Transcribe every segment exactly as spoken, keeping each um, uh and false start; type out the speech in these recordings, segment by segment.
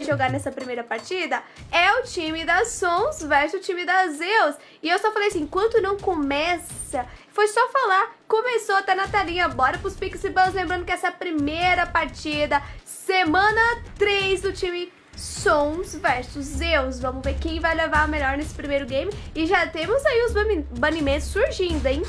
jogar nessa primeira partida é o time da Sons versus o time da Zeus. E eu só falei assim, enquanto não começa, foi só falar, começou, tá na telinha, bora pros Pix e Bans. Lembrando que essa é a primeira partida, semana três do time Sons versus Zeus. Vamos ver quem vai levar a melhor nesse primeiro game. E já temos aí os banimentos surgindo, hein?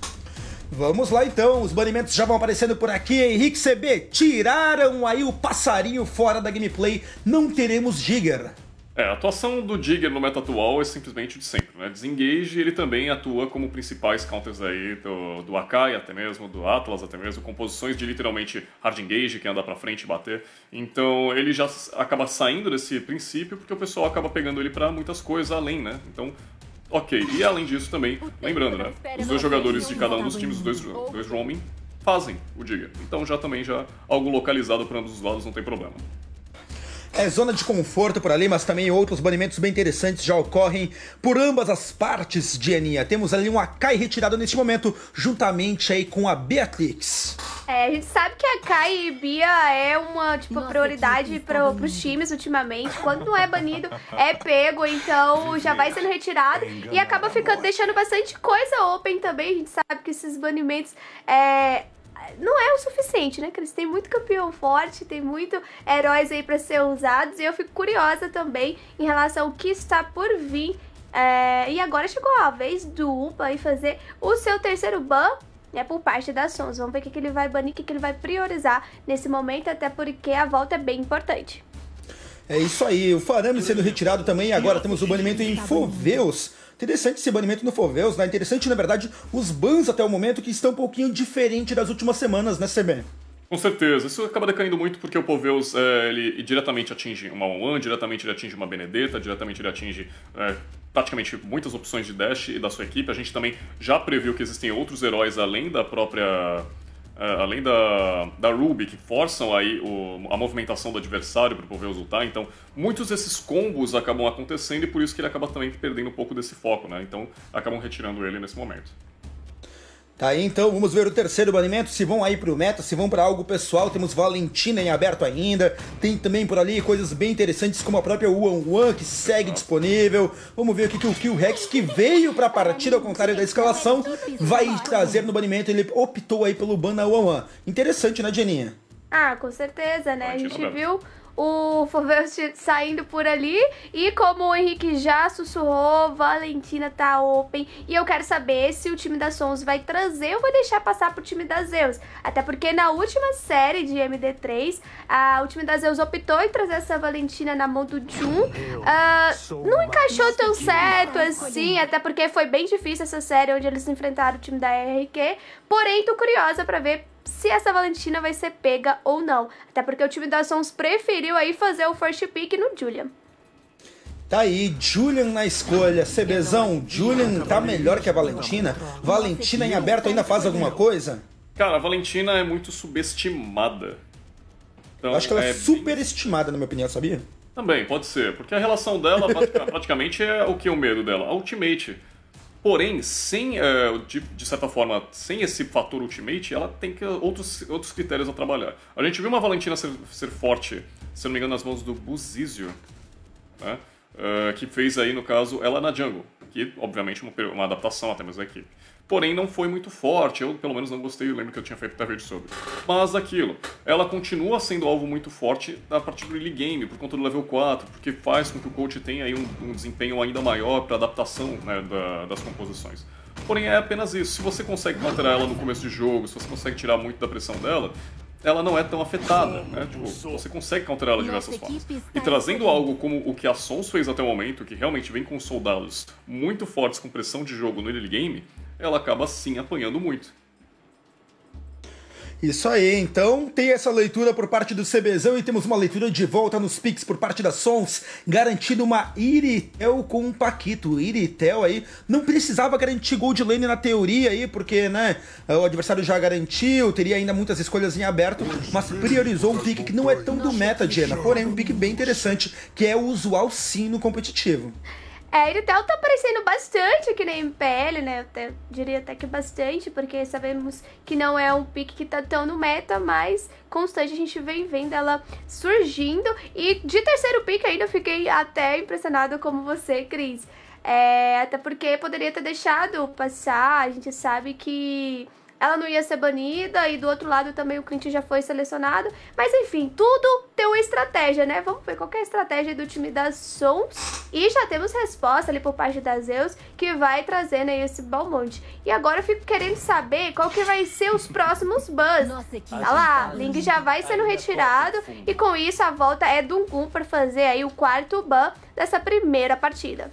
Vamos lá então, os banimentos já vão aparecendo por aqui. Henrique C B, tiraram aí o passarinho fora da gameplay, não teremos Jigger. É, a atuação do Jigger no meta atual é simplesmente de sempre, né? Desengage, ele também atua como principais counters aí do, do Akai, até mesmo, do Atlas, até mesmo, composições de literalmente hard engage, que anda pra frente e bater. Então ele já acaba saindo desse princípio, porque o pessoal acaba pegando ele pra muitas coisas além, né? Então, ok. E além disso também, lembrando, né? Os dois jogadores de cada um dos times, os dois, dois roaming, fazem o Jigger. Então já também, já algo localizado para ambos os lados, não tem problema. É zona de conforto por ali, mas também outros banimentos bem interessantes já ocorrem por ambas as partes de Aninha. Temos ali um Akai retirado neste momento, juntamente aí com a Beatrix. É, a gente sabe que a Kai e Bia é uma, tipo, Nossa, prioridade para os times ultimamente. Quando não é banido, é pego, então já vai sendo retirado e acaba ficando, deixando bastante coisa open também. A gente sabe que esses banimentos é... não é o suficiente, né? Que eles têm muito campeão forte, tem muito heróis aí pra ser usados. E eu fico curiosa também em relação ao que está por vir. É... E agora chegou a vez do Upa aí fazer o seu terceiro ban, né, por parte da Sons. Vamos ver o que, que ele vai banir, o que, que ele vai priorizar nesse momento, até porque a volta é bem importante. É isso aí, o Farame sendo retirado também. Agora temos o banimento em Foveus. Interessante esse banimento no Foveus, né? Interessante, na verdade, os bans até o momento que estão um pouquinho diferente das últimas semanas, né, C B? Com certeza. Isso acaba decaindo muito porque o Foveus, é, ele diretamente atinge uma one one, diretamente ele atinge uma Benedetta, diretamente ele atinge é, praticamente muitas opções de dash e da sua equipe. A gente também já previu que existem outros heróis além da própria... Uh, além da, da Ruby, que forçam aí o, a movimentação do adversário para o Foveus ultar. Então, muitos desses combos acabam acontecendo e por isso que ele acaba também perdendo um pouco desse foco, né? Então, acabam retirando ele nesse momento. Tá aí, então, vamos ver o terceiro banimento, se vão aí pro meta, se vão para algo pessoal. Temos Valentina em aberto ainda, tem também por ali coisas bem interessantes como a própria one one que segue ah. disponível. Vamos ver o que, que o Kill Rex, que veio pra partida ao contrário da escalação, vai trazer no banimento. Ele optou aí pelo ban na one one. Interessante, né, Jeninha? Ah, com certeza, né? A gente viu o Foveus saindo por ali e como o Henrique já sussurrou, Valentina tá open e eu quero saber se o time da Sons vai trazer ou vai deixar passar pro time da Zeus, até porque na última série de M D três a, o time da Zeus optou em trazer essa Valentina na mão do Jun, uh, não encaixou tão certo assim, até porque foi bem difícil essa série onde eles enfrentaram o time da R Q, porém tô curiosa pra ver se essa Valentina vai ser pega ou não. Até porque o time da Sons preferiu aí fazer o first pick no Julian. Tá aí, Julian na escolha. CBzão, Julian tá melhor que a Valentina? Valentina em aberto ainda faz alguma coisa? Cara, a Valentina é muito subestimada. Então, Eu acho que ela é, é superestimada, na minha opinião, sabia? Também, pode ser. Porque a relação dela praticamente é o que é o medo dela? A ultimate. Porém, sem, uh, de, de certa forma, sem esse fator ultimate, ela tem que, outros, outros critérios a trabalhar. A gente viu uma Valentina ser, ser forte, se não me engano, nas mãos do Buzizio, né? uh, que fez aí, no caso, ela na jungle, que obviamente uma, uma adaptação até mesmo da equipe. Porém, não foi muito forte, eu pelo menos não gostei, eu lembro que eu tinha feito até vídeo sobre. Mas aquilo, ela continua sendo alvo muito forte a partir do early game, por conta do level quatro, porque faz com que o coach tenha aí um, um desempenho ainda maior para adaptação, né, da, das composições. Porém, é apenas isso, se você consegue counterar ela no começo de jogo, se você consegue tirar muito da pressão dela, ela não é tão afetada, né? Tipo, você consegue counterar ela de diversas formas. E trazendo algo como o que a Sons fez até o momento, que realmente vem com soldados muito fortes com pressão de jogo no early game, ela acaba sim apanhando muito. Isso aí, então tem essa leitura por parte do CBzão e temos uma leitura de volta nos picks por parte da Sons, garantindo uma Iritel com um Paquito. Iritel aí não precisava garantir gold lane na teoria aí, porque, né, o adversário já garantiu, teria ainda muitas escolhas em aberto, mas priorizou um pick que não é tão do meta, Diana, porém um pick bem interessante, que é o usual sim no competitivo. É, a Iritel tá aparecendo bastante aqui na M P L, né? Eu até, diria até que bastante, porque sabemos que não é um pick que tá tão no meta, mas constante a gente vem vendo ela surgindo. E de terceiro pick ainda fiquei até impressionada como você, Cris. É, até porque poderia ter deixado passar, a gente sabe que ela não ia ser banida e do outro lado também o Clint já foi selecionado. Mas enfim, tudo tem uma estratégia, né? Vamos ver qual que é a estratégia do time da Sons. E já temos resposta ali por parte da Zeus, que vai trazendo aí esse Balmond. E agora eu fico querendo saber qual que vai ser os próximos bans. Olha lá, Ling já vai sendo retirado. E com isso a volta é do Gun para fazer aí o quarto ban dessa primeira partida.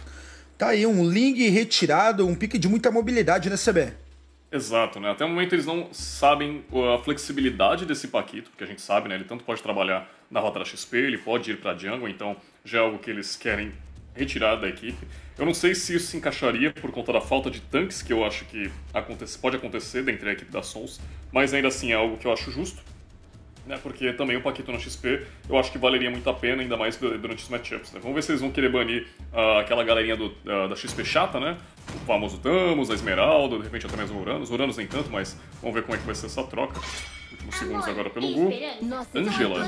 Tá aí um Ling retirado, um pique de muita mobilidade, né, C B? Exato, né? Até o momento eles não sabem a flexibilidade desse Paquito, porque a gente sabe, né? Ele tanto pode trabalhar na rota da X P, ele pode ir pra jungle, então já é algo que eles querem retirar da equipe. Eu não sei se isso se encaixaria por conta da falta de tanques, que eu acho que acontece, pode acontecer dentro da equipe da Sons, mas ainda assim é algo que eu acho justo, né? Porque também o Paquito na X P eu acho que valeria muito a pena, ainda mais durante os matchups, né? Vamos ver se eles vão querer banir uh, aquela galerinha do, uh, da X P chata, né? O famoso Damos, a Esmeralda, de repente até mesmo o Uranus. Uranus nem tanto, mas vamos ver como é que vai ser essa troca. Últimos segundos agora pelo Gu. Angela.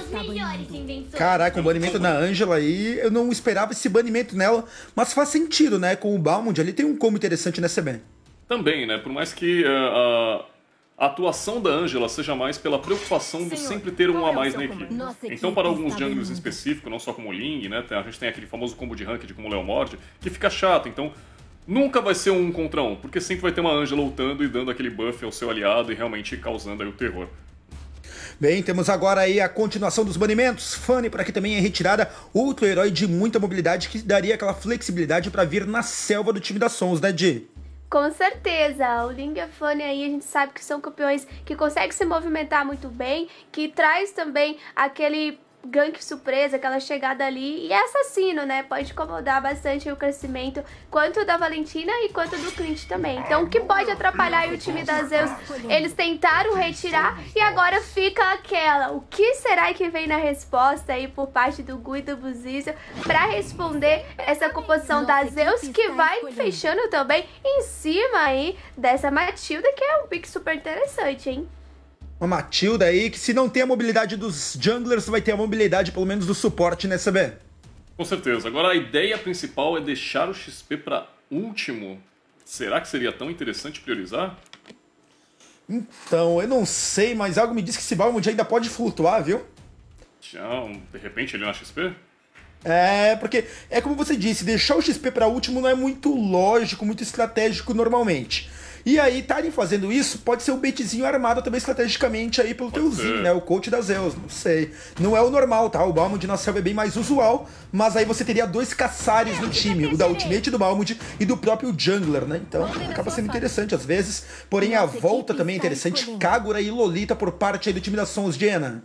Caraca, o banimento da Angela aí, eu não esperava esse banimento nela, mas faz sentido, né? Com o Balmond ali tem um combo interessante nessa B. Também, né? Por mais que uh, a atuação da Angela seja mais pela preocupação de sempre ter um a mais na equipe. Então, para alguns junglers em específico, não só como o Ling, né? A gente tem aquele famoso combo de ranked como o Leomord, que fica chato. Então, nunca vai ser um um contra um, porque sempre vai ter uma Angela lutando e dando aquele buff ao seu aliado e realmente causando aí o terror. Bem, temos agora aí a continuação dos banimentos. Fanny por aqui também é retirada, outro herói de muita mobilidade que daria aquela flexibilidade para vir na selva do time da Sons, né, Di? Com certeza, o Ling e a Fanny aí a gente sabe que são campeões que conseguem se movimentar muito bem, que traz também aquele gank surpresa, aquela chegada ali, e é assassino, né? Pode incomodar bastante o crescimento, quanto da Valentina e quanto do Clint também. Então, o que pode atrapalhar aí o time da Zeus? Eles tentaram retirar e agora fica aquela. O que será que vem na resposta aí por parte do Gu e do Buzizo pra responder essa composição da Zeus, que vai fechando também em cima aí dessa Matilda, que é um pick super interessante, hein? Uma Matilda aí que, se não tem a mobilidade dos junglers, vai ter a mobilidade pelo menos do suporte nessa B. Com certeza. Agora a ideia principal é deixar o X P para último. Será que seria tão interessante priorizar? Então, eu não sei, mas algo me diz que esse Balmond ainda pode flutuar, viu? Tchau, de repente ele na X P? É, porque é como você disse, deixar o X P para último não é muito lógico, muito estratégico normalmente. E aí, estarem fazendo isso, pode ser um baitzinho armado também estrategicamente aí pelo Teuzinho, né? O coach da Zeus, não sei. Não é o normal, tá? O Balmond na selva é bem mais usual, mas aí você teria dois caçares no time, o da ultimate do Balmond e do próprio jungler, né? Então, acaba sendo interessante às vezes. Porém, a volta também é interessante. Kagura e Lolita por parte aí do time da Sons, Diana.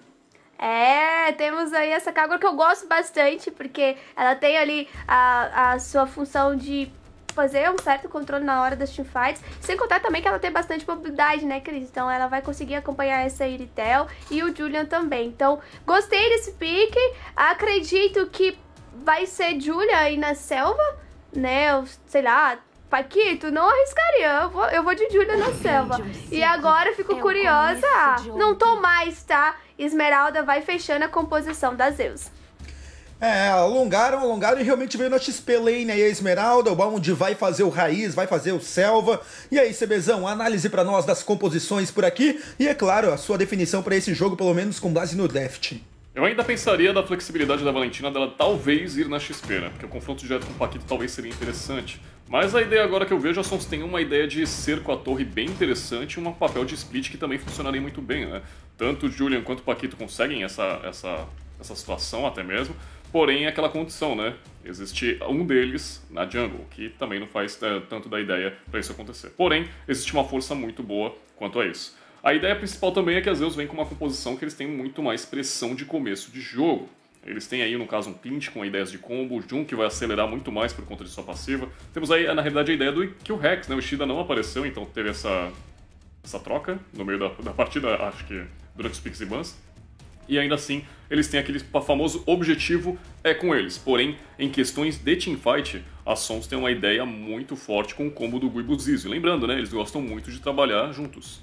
É, temos aí essa Kagura que eu gosto bastante, porque ela tem ali a, a sua função de fazer um certo controle na hora das teamfights, sem contar também que ela tem bastante mobilidade, né, Cris? Então ela vai conseguir acompanhar essa Iritel e o Julian também. Então, gostei desse pick, acredito que vai ser Julian aí na selva, né, eu, sei lá, Paquito, não arriscaria, eu vou, eu vou de Julian na selva. E agora eu fico curiosa, não tô mais, tá? Esmeralda vai fechando a composição da Zeus. É, alongaram, alongaram e realmente veio na X P Lane aí a Esmeralda, o Balmond vai fazer o Raiz, vai fazer o Selva. E aí, CBzão, análise pra nós das composições por aqui e, é claro, a sua definição pra esse jogo, pelo menos com base no Deft. Eu ainda pensaria da flexibilidade da Valentina dela talvez ir na X P, né? Porque o confronto direto com o Paquito talvez seria interessante. Mas a ideia agora que eu vejo, a Sons tem uma ideia de cerco à torre bem interessante e um papel de split que também funcionaria muito bem, né? Tanto o Julian quanto o Paquito conseguem essa, essa, essa situação até mesmo. Porém, é aquela condição, né? Existe um deles na jungle, que também não faz é, tanto da ideia para isso acontecer. Porém, existe uma força muito boa quanto a isso. A ideia principal também é que a Zeus vem com uma composição que eles têm muito mais pressão de começo de jogo. Eles têm aí, no caso, um Clint com ideias de combo, o Jun que vai acelerar muito mais por conta de sua passiva. Temos aí, na realidade, a ideia do que o Rex, né? O Ishida não apareceu, então teve essa, essa troca no meio da, da partida, acho que durante os picks e bans. E ainda assim, eles têm aquele famoso objetivo é com eles. Porém, em questões de teamfight, a Sons tem uma ideia muito forte com o combo do Gu e Buzizi. Lembrando, né, eles gostam muito de trabalhar juntos.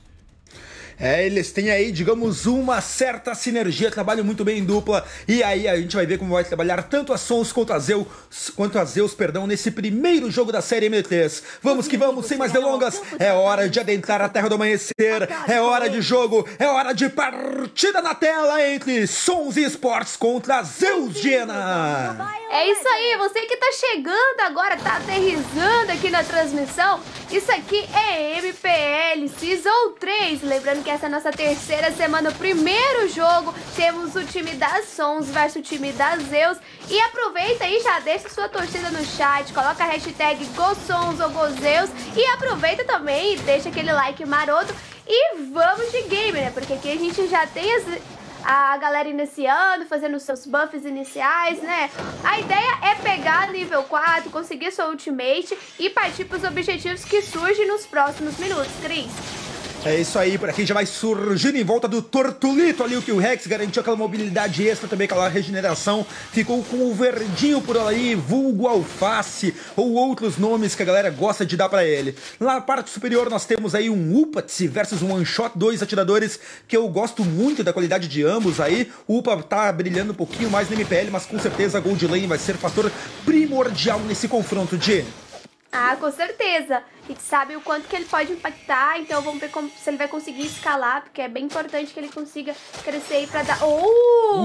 É, eles têm aí, digamos, uma certa sinergia, trabalham muito bem em dupla, e aí a gente vai ver como vai trabalhar tanto a Sons quanto a Zeus, quanto a Zeus, perdão, nesse primeiro jogo da série M D três. Vamos que vamos, sem mais delongas, é hora de adentrar a Terra do Amanhecer, é hora de jogo, é hora de partida na tela entre Sons e Esportes contra Zeus Diena. É isso aí, você que tá chegando agora, tá aterrissando aqui na transmissão, isso aqui é M P L Season três, lembrando que essa é a nossa terceira semana, o primeiro jogo, temos o time da Sons versus o time da Zeus, e aproveita aí, já deixa sua torcida no chat, coloca a hashtag GoSons ou GoZeus, e aproveita também, deixa aquele like maroto, e vamos de game, né, porque aqui a gente já tem as... a galera iniciando, fazendo os seus buffs iniciais, né? A ideia é pegar nível quatro, conseguir sua ultimate e partir para os objetivos que surgem nos próximos minutos, Cris. É isso aí, por aqui já vai surgindo em volta do Tortulito ali, o que o Rex garantiu aquela mobilidade extra, também aquela regeneração, ficou com o verdinho por ali, vulgo alface, ou outros nomes que a galera gosta de dar pra ele. Lá na parte superior nós temos aí um Upatsi versus um One Shot, dois atiradores que eu gosto muito da qualidade de ambos aí. O Upa tá brilhando um pouquinho mais no M P L, mas com certeza a Gold Lane vai ser fator primordial nesse confronto, de... Ah, com certeza. A gente sabe o quanto que ele pode impactar, então vamos ver como, se ele vai conseguir escalar, porque é bem importante que ele consiga crescer aí pra dar... Oh,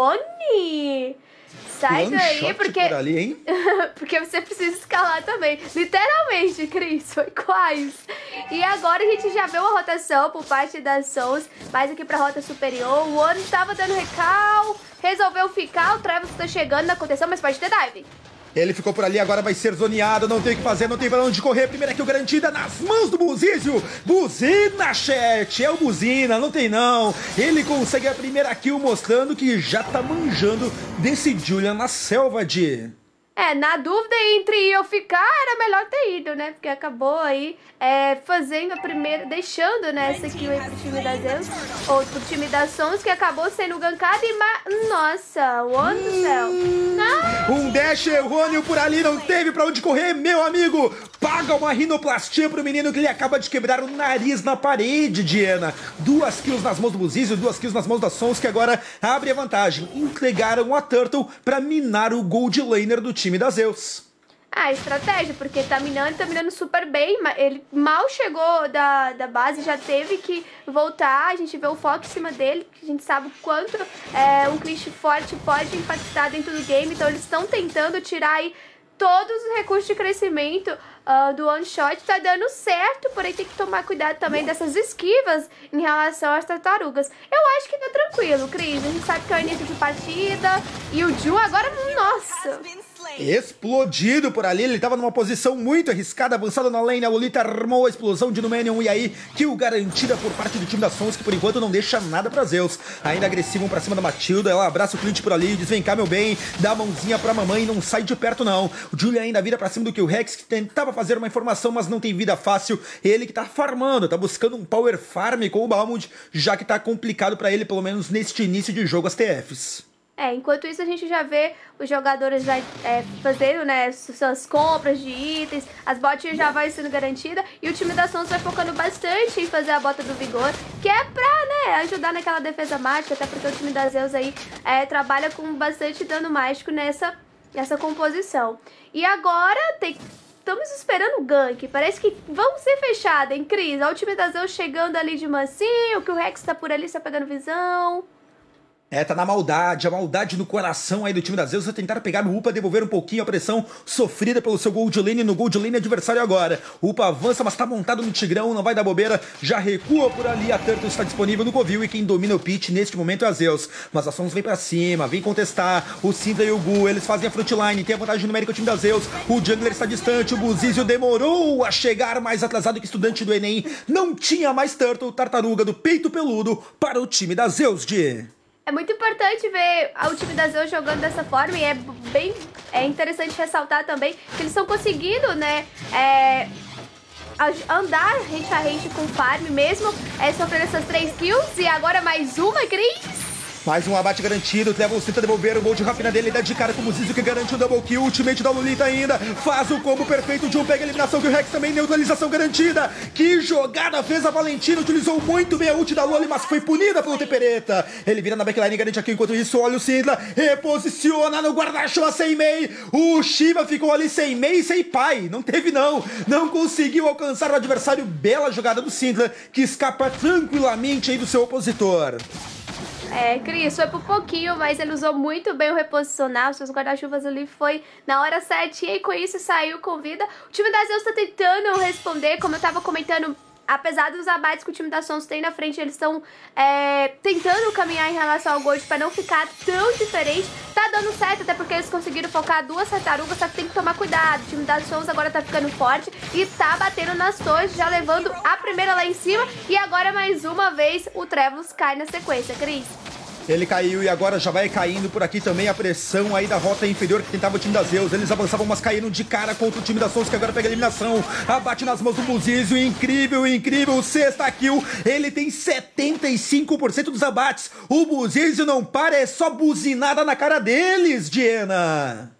Oni! Sai One daí, shot porque... por ali, hein? porque você precisa escalar também. Literalmente, Cris, foi quase. E agora a gente já vê uma rotação por parte das Sons, mais aqui pra rota superior. O Oni tava dando recal, resolveu ficar, o Travis tá chegando na contenção, mas pode ter dive. Ele ficou por ali, agora vai ser zoneado, não tem o que fazer, não tem pra onde correr. Primeira kill garantida nas mãos do Buzizio. Buzina, chat, é o Buzina, não tem não. Ele consegue a primeira kill mostrando que já tá manjando desse Julian na selva, de... É, na dúvida entre eu ficar, era melhor ter ido, né? Porque acabou aí é, fazendo a primeira, deixando, né, essa kill aí pro time da Zeus, ou pro time da Sons, que acabou sendo gankado e... Ma... Nossa, One do céu. Não. Um dash errôneo por ali, não teve pra onde correr, meu amigo. Paga uma rinoplastia pro menino que ele acaba de quebrar o nariz na parede, Diana. Duas kills nas mãos do Buzizio, duas kills nas mãos da Sons, que agora abre a vantagem. Entregaram a Turtle pra minar o Gold Laner do time da Zeus. Ah, estratégia, porque tá minando, tá minando super bem, mas ele mal chegou da, da base, já teve que voltar, a gente vê o foco em cima dele, que a gente sabe o quanto é, um clichê forte pode impactar dentro do game, então eles estão tentando tirar aí todos os recursos de crescimento uh, do One Shot, tá dando certo, porém tem que tomar cuidado também dessas esquivas em relação às tartarugas. Eu acho que tá tranquilo, Cris, a gente sabe que é o início de partida, e o Jun agora, nossa... Explodido por ali, ele tava numa posição muito arriscada, avançado na lane, a Lolita armou a explosão de Numenium, e aí, kill garantida por parte do time da Sons, que por enquanto não deixa nada pra Zeus. Ainda agressivo pra cima da Matilda, ela abraça o cliente por ali, diz, vem cá meu bem, dá a mãozinha pra mamãe, não sai de perto não. O Julian ainda vira pra cima do Kill Rex, que tentava fazer uma informação, mas não tem vida fácil. Ele que tá farmando, tá buscando um power farm com o Balmud, já que tá complicado pra ele, pelo menos neste início de jogo, as T Fs. É, enquanto isso a gente já vê os jogadores já é, fazendo, né, suas compras de itens, as botinhas já vai sendo garantida e o time da Sons vai focando bastante em fazer a bota do vigor, que é pra, né, ajudar naquela defesa mágica, até porque o time da Zeus aí é, trabalha com bastante dano mágico nessa, nessa composição. E agora tem... Estamos esperando o gank, parece que vão ser fechados, hein, Cris? Olha o time da Zeus chegando ali de mansinho, que o Rex tá por ali só pegando visão... É, tá na maldade, a maldade no coração aí do time da Zeus, vai tentar pegar no Upa, devolver um pouquinho a pressão sofrida pelo seu Gold Lane no Gold Lane adversário agora. O Upa avança, mas tá montado no Tigrão, não vai dar bobeira, já recua por ali, a Turtle está disponível no Covil e quem domina o pitch neste momento é a Zeus. Mas a Sons vem pra cima, vem contestar, o Syndra e o Gu, eles fazem a frontline, tem a vantagem numérica o time da Zeus, o Jungler está distante, o Buzizio demorou a chegar mais atrasado que estudante do Enem, não tinha mais Turtle, tartaruga do peito peludo para o time da Zeus, de... É muito importante ver o time da Zeus jogando dessa forma e é bem é interessante ressaltar também que eles estão conseguindo, né, é, andar range a range com farm mesmo, é, sofrendo essas três kills e agora mais uma, Cris? Mais um abate garantido, Trevor tenta devolver o gol de rapina dele, dá de cara com o Zizo que garante o double kill, ultimate da Lolita ainda, faz o combo perfeito, o John pega a eliminação, que o Rex também, neutralização garantida. Que jogada fez a Valentina, utilizou muito bem a ult da Loli, mas foi punida pelo Tepereta. Ele vira na backline e garante aqui, enquanto isso, olha o Syndra, reposiciona no guarda-chuva sem Mei, o Shiva ficou ali sem Mei e sem pai, não teve não, não conseguiu alcançar o adversário, bela jogada do Syndra, que escapa tranquilamente aí do seu opositor. É, Cris, foi por pouquinho, mas ele usou muito bem o reposicionar, os seus guarda-chuvas ali foi na hora certinha e com isso saiu com vida. O time da Zeus tá tentando responder, como eu tava comentando, apesar dos abates que o time da Sons tem na frente, eles estão é, tentando caminhar em relação ao Gold para não ficar tão diferente. Tá dando certo, até porque eles conseguiram focar duas tartarugas, só que tem que tomar cuidado. O time da Sons agora tá ficando forte e tá batendo nas torres, já levando a primeira lá em cima. E agora, mais uma vez, o Trevlos cai na sequência, Cris. Ele caiu e agora já vai caindo por aqui também a pressão aí da rota inferior que tentava o time da Zeus. Eles avançavam, mas caíram de cara contra o time da Sons, que agora pega a eliminação. Abate nas mãos do Buzizio, incrível, incrível, sexta kill. Ele tem setenta e cinco por cento dos abates. O Buzizio não para, é só buzinada na cara deles, Diana.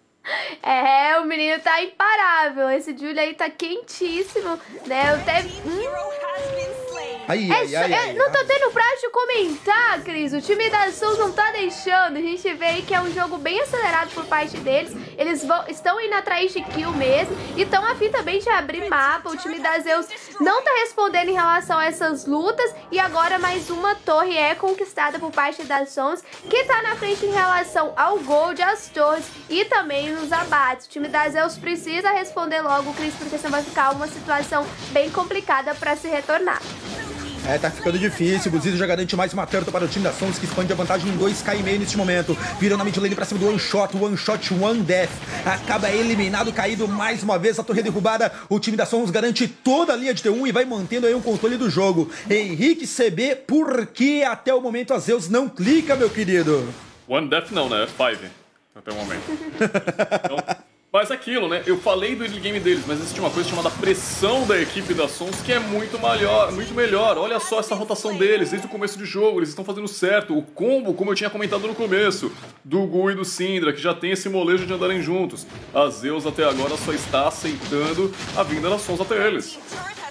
É, o menino tá imparável. Esse Julia aí tá quentíssimo, né? Eu até... Hum... Ai, é, ai, ai, ai, não tô ai. tendo pra te comentar, Cris. O time da Souls não tá deixando. A gente vê aí que é um jogo bem acelerado por parte deles. Eles vão, estão indo atrás de kill mesmo. E estão a fim também de abrir mapa. O time da Zeus não tá respondendo em relação a essas lutas. E agora mais uma torre é conquistada por parte da Sons, que tá na frente em relação ao Gold, às torres e também nos abates. O time da Zeus precisa responder logo, Cris, porque senão vai ficar uma situação bem complicada pra se retornar. É, tá ficando difícil. O Buzizio já garante mais uma turtle para o time da Sons, que expande a vantagem em dois K e meio neste momento. Virando a mid lane pra cima do One Shot, One Shot, One Death. Acaba eliminado, caído mais uma vez. A torre derrubada. O time da Sons garante toda a linha de T um e vai mantendo aí um controle do jogo. Henrique C B, por que até o momento a Zeus não clica, meu querido? One Death não, né? Five. Até o momento. Então... Mas aquilo, né? Eu falei do early game deles, mas existe uma coisa chamada pressão da equipe da Sons que é muito melhor, muito melhor. Olha só essa rotação deles, desde o começo de jogo, eles estão fazendo certo. O combo, como eu tinha comentado no começo, do Gu e do Syndra, que já tem esse molejo de andarem juntos. A Zeus até agora só está aceitando a vinda da Sons até eles.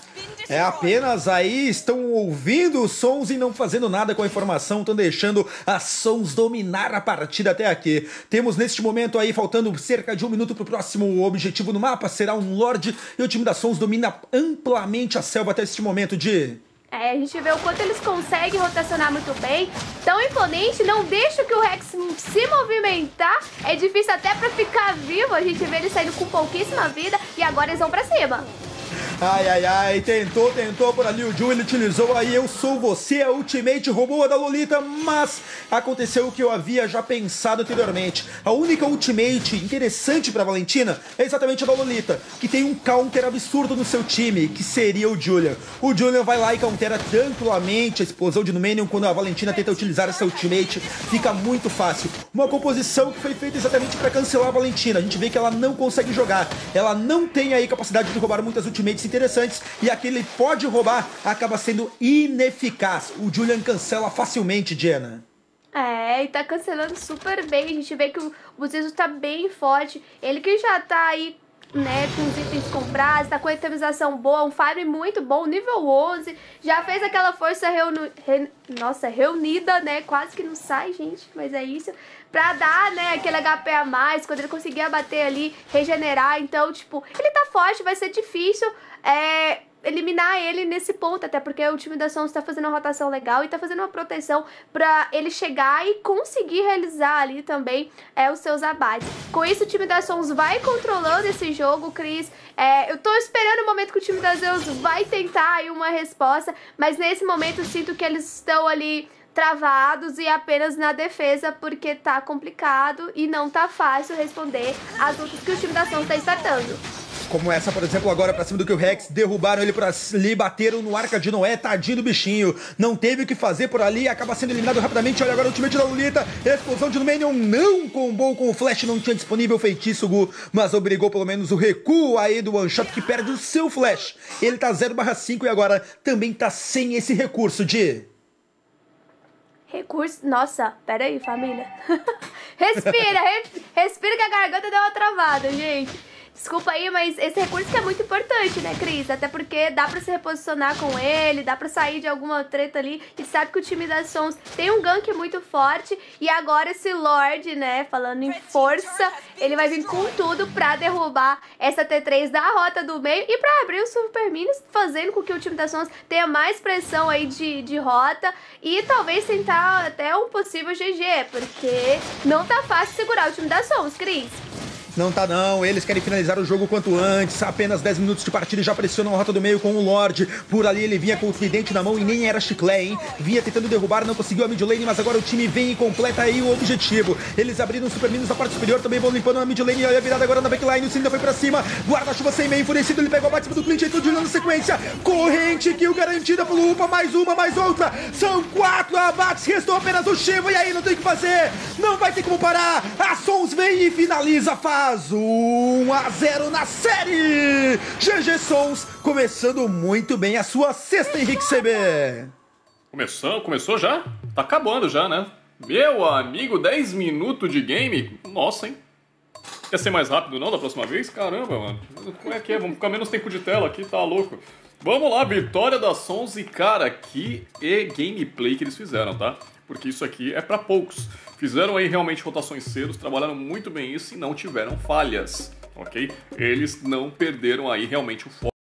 É apenas aí, estão ouvindo os sons e não fazendo nada com a informação, estão deixando as Sons dominar a partida até aqui. Temos neste momento aí, faltando cerca de um minuto para o próximo objetivo no mapa, será um Lorde, e o time da Sons domina amplamente a selva até este momento de... É, a gente vê o quanto eles conseguem rotacionar muito bem, tão imponente, não deixa que o Rex se movimentar, é difícil até pra ficar vivo, a gente vê ele saindo com pouquíssima vida e agora eles vão pra cima. Ai, ai, ai, tentou, tentou por ali o Ju, ele utilizou aí Eu Sou Você, a ultimate, roubou a da Lolita, mas aconteceu o que eu havia já pensado anteriormente. A única ultimate interessante pra Valentina é exatamente a da Lolita, que tem um counter absurdo no seu time, que seria o Julian. O Julian vai lá e countera tranquilamente a explosão de Numenium quando a Valentina tenta utilizar essa ultimate, fica muito fácil. Uma composição que foi feita exatamente pra cancelar a Valentina, a gente vê que ela não consegue jogar, ela não tem aí capacidade de roubar muitas ultimates interessantes, e aquele pode roubar acaba sendo ineficaz. O Julian cancela facilmente, Diana. É, e tá cancelando super bem. A gente vê que o Buzizio tá bem forte. Ele que já tá aí, né, com os itens comprados, tá com a itemização boa, um farm muito bom, nível onze, já fez aquela força reuni... Re... Nossa, reunida, né, quase que não sai, gente, mas é isso, pra dar, né, aquele H P a mais, quando ele conseguir abater ali, regenerar, então, tipo, ele tá forte, vai ser difícil, é... eliminar ele nesse ponto, até porque o time da Sons tá fazendo uma rotação legal e tá fazendo uma proteção pra ele chegar e conseguir realizar ali também é, os seus abates. Com isso, o time da Sons vai controlando esse jogo, Cris. É, eu tô esperando o momento que o time da Zeus vai tentar aí uma resposta, mas nesse momento eu sinto que eles estão ali travados e apenas na defesa, porque tá complicado e não tá fácil responder às lutas que o time da Sons tá startando. Como essa, por exemplo, agora pra cima do Kill Rex, derrubaram ele pra ali, bateram no Arca de Noé, tadinho do bichinho. Não teve o que fazer por ali, acaba sendo eliminado rapidamente. Olha agora o ultimate da Lolita, explosão de Numenium, não combou com o flash, não tinha disponível feitiço, Gu, mas obrigou pelo menos o recuo aí do One Shot, que perde o seu flash. Ele tá zero barra cinco e agora também tá sem esse recurso de... Recurso... Nossa, pera aí, família. Respira, re... respira que a garganta deu uma travada, gente. Desculpa aí, mas esse recurso que é muito importante, né, Cris? Até porque dá pra se reposicionar com ele, dá pra sair de alguma treta ali. E sabe que o time da Sons tem um gank muito forte. E agora esse Lorde, né, falando em força, ele vai vir com tudo pra derrubar essa T três da rota do meio e pra abrir os Super Minis, fazendo com que o time da Sons tenha mais pressão aí de, de rota. E talvez tentar até um possível G G, porque não tá fácil segurar o time da Sons, Cris. Não tá não, eles querem finalizar o jogo quanto antes, apenas dez minutos de partida e já pressionam a rota do meio com o Lorde. Por ali ele vinha com o tridente na mão e nem era chiclé, hein? Vinha tentando derrubar, não conseguiu a mid lane, mas agora o time vem e completa aí o objetivo. Eles abriram os super minions na parte superior, também vão limpando a mid lane e olha a virada agora na backline, o Cinda foi pra cima, guarda-chuva sem meio, enfurecido, ele pegou a bate do Clint e tudo na sequência. Corrente, kill garantida pelo Upa, mais uma, mais outra. São quatro abates, restou apenas o Shiva e aí não tem o que fazer, não vai ter como parar. A Sons vem e finaliza, faz um a zero na série. G G Sons começando muito bem a sua sexta, Henrique C B. Começou, começou já? Tá acabando já, né? Meu amigo, dez minutos de game? Nossa, hein? Quer ser mais rápido não da próxima vez? Caramba, mano. Como é que é? Vamos ficar menos tempo de tela aqui, tá louco. Vamos lá, vitória da Sons e, cara, que e gameplay que eles fizeram, tá? Porque isso aqui é pra poucos. Fizeram aí realmente rotações cedo, trabalharam muito bem isso e não tiveram falhas, ok? Eles não perderam aí realmente o foco.